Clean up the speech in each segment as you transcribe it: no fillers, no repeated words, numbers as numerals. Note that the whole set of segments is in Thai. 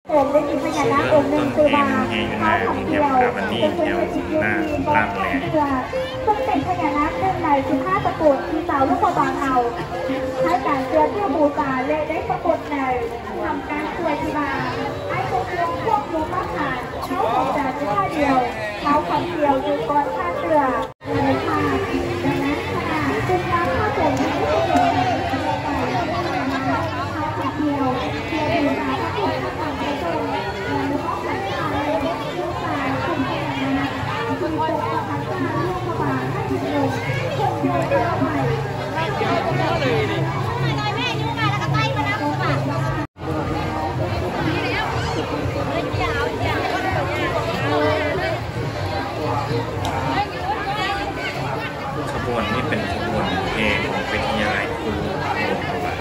องค์ได้มีพญานาคองค์หนึ่งคือว่าเท้าของเดียวเป็นคนที่ยืนยืนบนแขนเรือซึ่งเป็นพญานาคหนึ่งใน15ตระกูลที่สาวลูกบางเอาให้การเชื่อเพื่อบูชาและได้ปรากฏในทำการช่วยที่บ้านให้พวกลงพวกลูกมาผ่านเท้าของจ่าที่ท่าเดียวเท้าของเดียวอยู่ก่อนท่าเรือในท่าดังนั้นขณะซึ่งน้ำท่าส่งที่ไม่ได้เลยเท้าของเดียวเดียวบูชาพระพุทธพระธรรมพระสงฆ์และก็ขันธ์ทางและลูกชายคุณพญานาคคือปกปักรักษาลูกบางให้ถึงลงคงเดินเท้าใหม่ขบวนนี้เป็นขบวนเพลงของวิทยาลัยครูหลวงพระบาง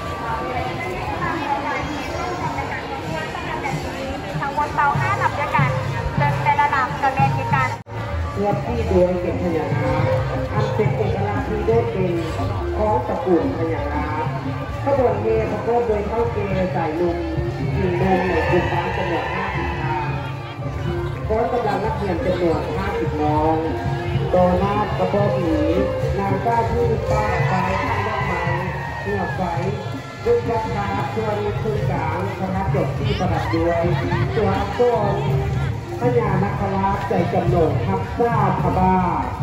ทั้งหมดเตา5ลำด้วยกันเดินแต่ละลำกับแมนที่กันเพื่อที่โดยเป็นพญานาคอันเป็นเอกลักษณ์ที่โดดเด่นของตระกูลพญานาคขบวนเฮประกอบโดยเท้าเกสายลุงยิงนงในกลุ่มบ้านจำนวน50 ทางพร้อมกำลังนักเรียนจำนวน50 น้องโดนาดกระโปรงหนีนางก้าที่ป้าไฟท่านดอกไม้เนื้อไฟรุ่งยักษ์คาชวนคือกลางคณะจบที่ประดับด้วยตัวต้นพญานาคราชใจจำนวนทับซ่าพบา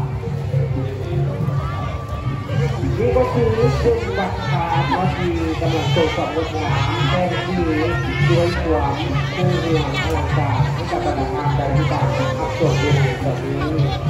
นี่ก็คือจุดวัดขาทอดีกำลังตรวจสอบรถหวานแห่งที่ด้วยความผู้เรียนอลังการให้กับบรรดาการใดที่ต่างอับสดในส่วนนี้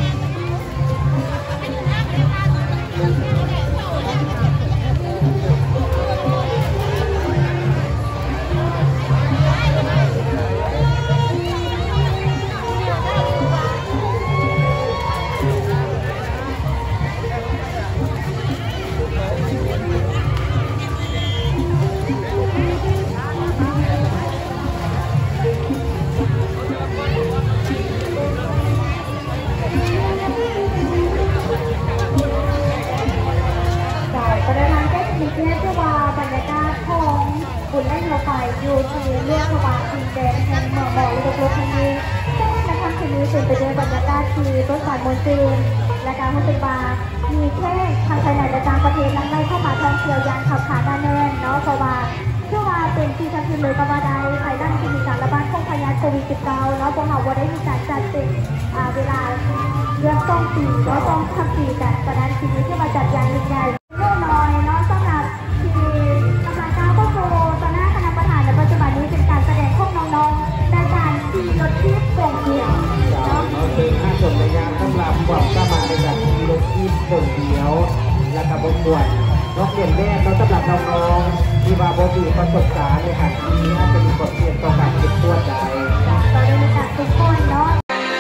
อยู่ที่เรื่องระบาดดินแดนแห่งเมืองบ่อลูกรถคันนี้ซึ่งในครั้งนี้เป็นไปด้วยบรรยากาศที่ต้นสายมนต์จืนและการพัฒนามีแค่ทางภายในและต่างประเทศนั้นได้เข้ามาท่องเที่ยวอย่างขับขานแน่นเนาะเพราะว่าเชื่อว่าเป็นที่ทันทีเลยก็ว่าได้ภายด้านที่มีการระบาดของพยาธิโควิด -19 แล้วพวกเราได้มีการจัดเป็นเวลาเรื่องต้องปีแล้วต้องทำปีกันฉะนั้นทีนี้ที่มาจัดอย่างยิ่งใหญ่เรื่องน้อยเนาะสำหรับที่กำลังก้าวเข้าสู่ตอนหน้าคณะประธานในปัจจุบันนี้เป็นการแสดงของน้องๆในการขี่รถทิพย์ส่งเดียวเนาะซึ่งห้าส่วนในงานสำหรับความสามารถในการขี่รถทิพย์ส่งเดียวและกับบทบาทนกเรียนแม่สำหรับน้องๆที่ว่าบทบาทประสบการณ์ในการขี่อาจจะมีบทเรียนต่อการเก็บตัวได้ตอนนี้มีการทุกคนเนาะ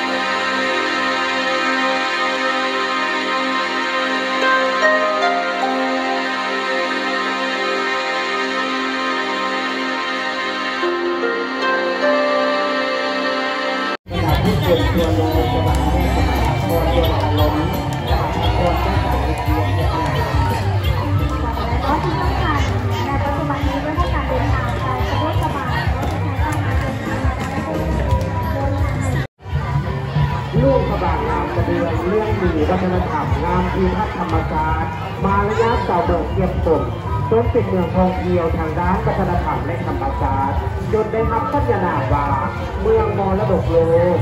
เป็นตัวลงสมัครแม่สมัครตัวเดียวอารมณ์ตัวแก้ไขเพียงแค่ไหนและที่สำคัญในปัจจุบันนี้ด้วยการเดินทางไปสะดวกสบายและใช้การเดินทางมาได้ลูกพระบาทงามกระเดือนเรื่องมีวัฒนธรรมงามที่พัฒธรรมศาสตร์มาระยะเก่าเบิกเทียมตนจนเป็นเมืองท่องเที่ยวทางด้านวัฒนธรรมและธรรมศาสตร์จนได้รับสัญลักษณ์ว่าเมืองมรดกโลก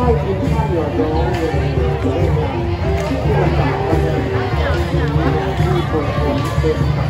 กินข้าวเหนียวย้อนอยู่ในเรื่องราวที่ลำบากก็เลยที่คนเป็นประ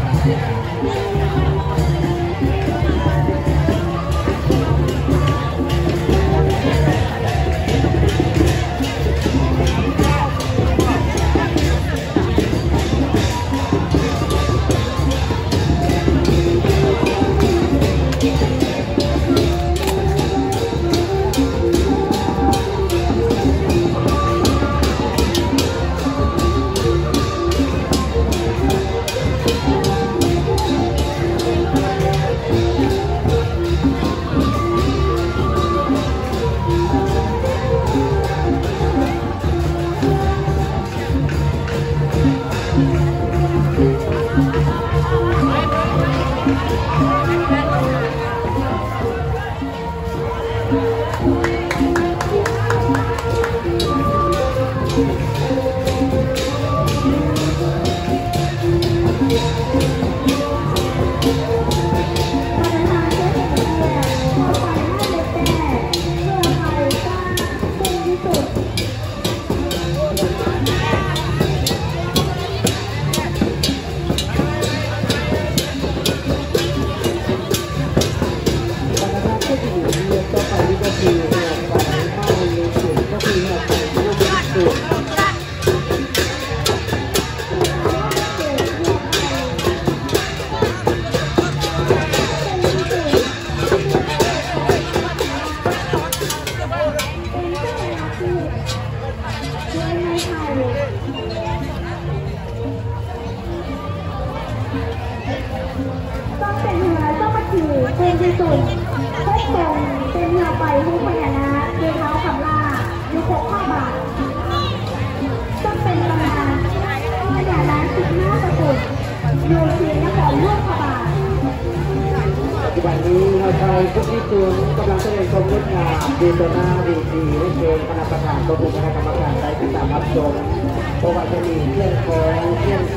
ต้องเป็นเรือต้องมาขี่เป็นที่สุดพบตรงเป็นเรือไปผู้พญานาคเรือเท้าคำล่าอยู่6 บาทต้องเป็นตำนานพญานาค15 ตระกูลอยู่ที่นครหลวงพระบาทปัจจุบันนี้เราไทยทุกที่ตัวกำลังแสดงความงดงามดีต่อหน้าดีดีไม่เกินคณะประธานตัวคณะกรรมการได้ติดตามรับชมเพราะว่าจะมีเที่ยง2เที่ยง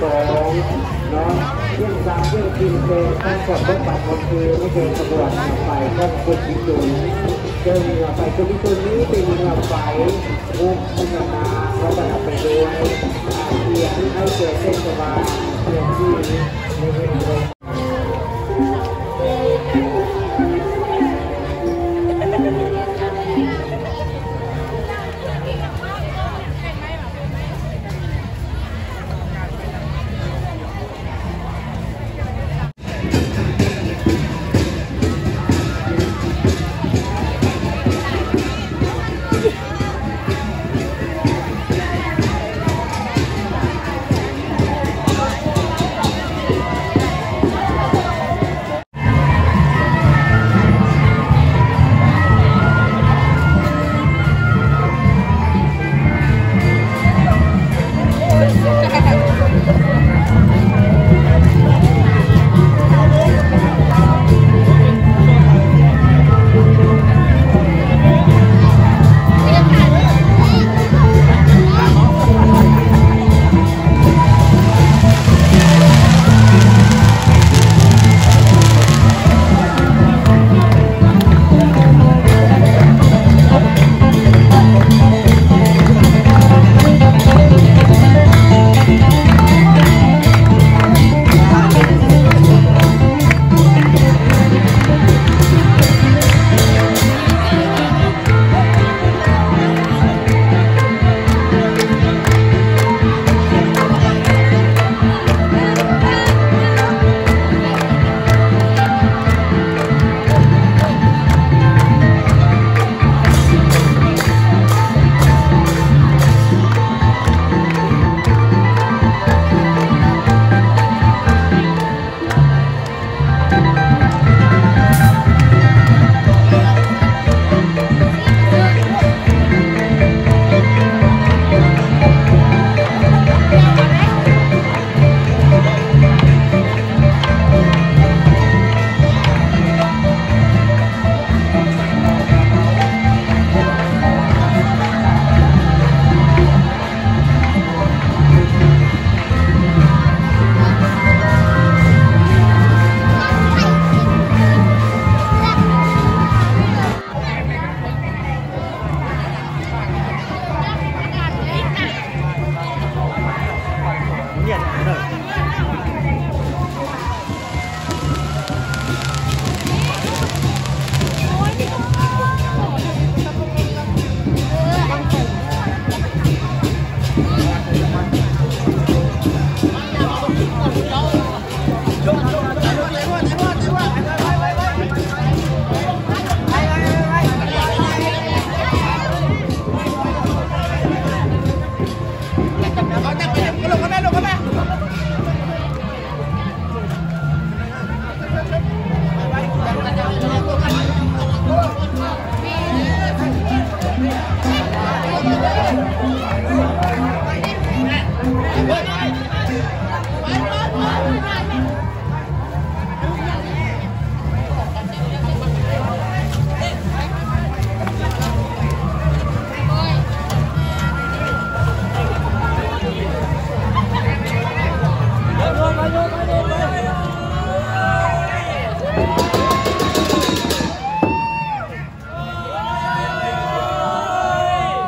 2เนาะเที่ยง3เที่ยงกินเป็นทั้งกดรถบัตรคือไม่เกินขบวนไฟก็คุที่ตัวเจอเรือไฟคุที่ตัวนี้เป็นเรือไฟมุกพญานาคเราประดับไปด้วยเทียนให้เกิดเส้นสว่างเทียนที่ในเรื่องเ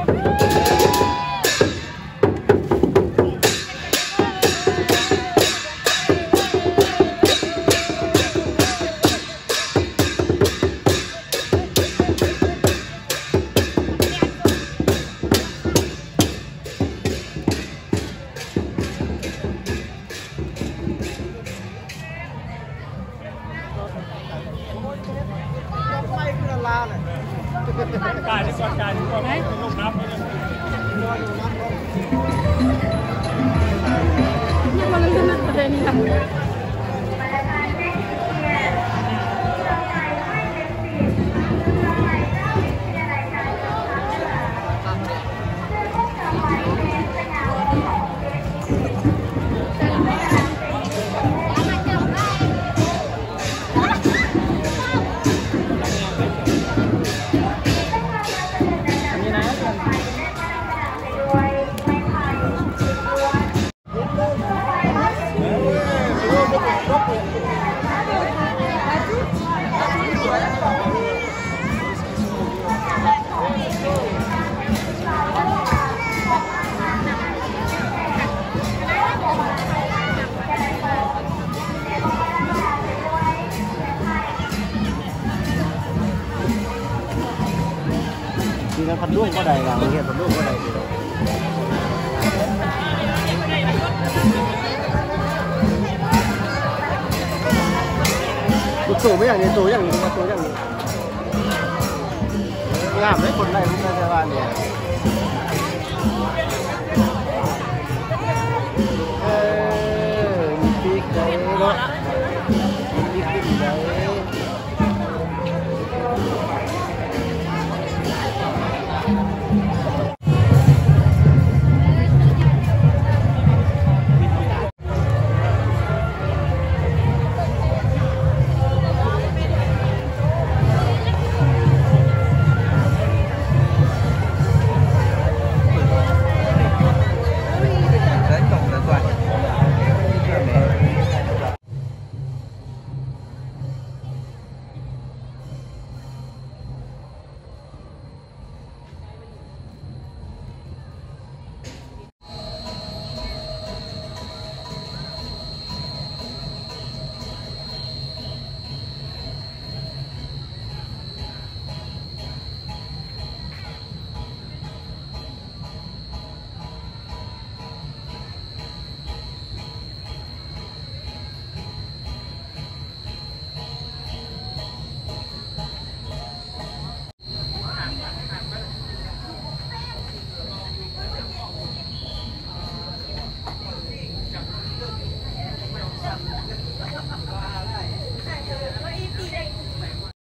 การที่ก่อนการที่ก่อนให้ลงน้ำเลยยังมันจะนัดประเด็นนี้ครับนี่นะพันลูกก็ได้ละเงี้ยพันลูกก็ได้ตัวไม่อย่างนี้ตัวอย่างนี้ตัวอย่างนี้งามเลยคนไรพวกนั้นจะว่าเนี่ย